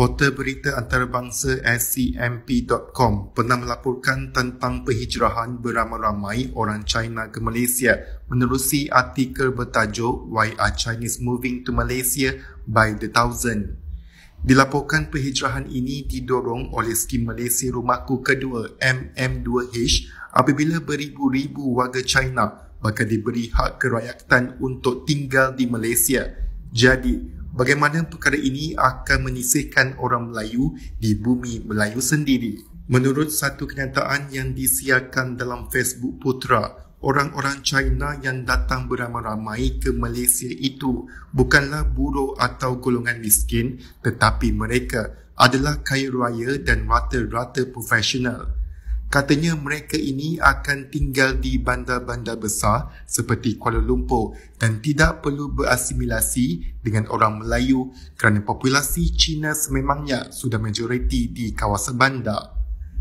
Portal berita antarabangsa scmp.com pernah melaporkan tentang penghijrahan beramai-ramai orang China ke Malaysia menerusi artikel bertajuk Why are Chinese Moving to Malaysia by the Thousand. Dilaporkan penghijrahan ini didorong oleh skim Malaysia Rumahku Kedua MM2H apabila beribu-ribu warga China bakal diberi hak kerakyatan untuk tinggal di Malaysia. Jadi, bagaimana perkara ini akan menyisihkan orang Melayu di bumi Melayu sendiri? Menurut satu kenyataan yang disiarkan dalam Facebook Putra, orang-orang China yang datang beramai-ramai ke Malaysia itu bukanlah buruh atau golongan miskin, tetapi mereka adalah kaya raya dan rata-rata profesional. Katanya mereka ini akan tinggal di bandar-bandar besar seperti Kuala Lumpur dan tidak perlu berasimilasi dengan orang Melayu kerana populasi Cina sememangnya sudah majoriti di kawasan bandar.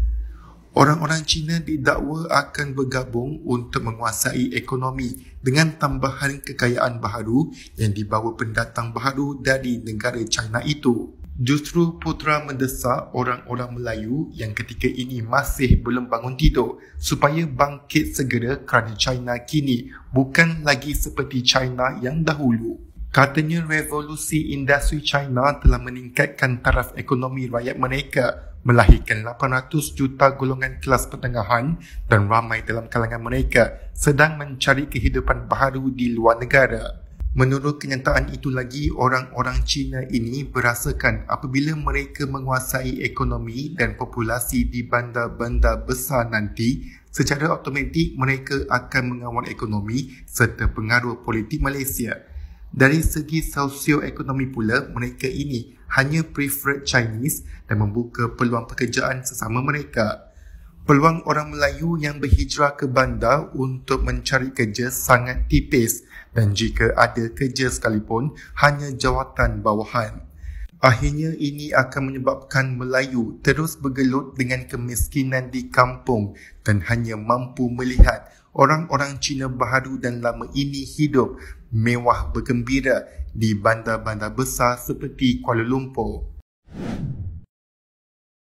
Orang-orang Cina didakwa akan bergabung untuk menguasai ekonomi dengan tambahan kekayaan baharu yang dibawa pendatang baharu dari negara China itu. Justru Putra mendesak orang-orang Melayu yang ketika ini masih belum bangun tidur supaya bangkit segera kerana China kini bukan lagi seperti China yang dahulu. Katanya revolusi industri China telah meningkatkan taraf ekonomi rakyat mereka, melahirkan 800 juta golongan kelas pertengahan dan ramai dalam kalangan mereka sedang mencari kehidupan baharu di luar negara. Menurut kenyataan itu lagi, orang-orang Cina ini berasakan apabila mereka menguasai ekonomi dan populasi di bandar-bandar besar nanti, secara automatik mereka akan mengawal ekonomi serta pengaruh politik Malaysia. Dari segi sosioekonomi pula, mereka ini hanya preferred Chinese dan membuka peluang pekerjaan sesama mereka. Peluang orang Melayu yang berhijrah ke bandar untuk mencari kerja sangat tipis dan jika ada kerja sekalipun hanya jawatan bawahan. Akhirnya ini akan menyebabkan Melayu terus bergelut dengan kemiskinan di kampung dan hanya mampu melihat orang-orang Cina baharu dan lama ini hidup mewah bergembira di bandar-bandar besar seperti Kuala Lumpur.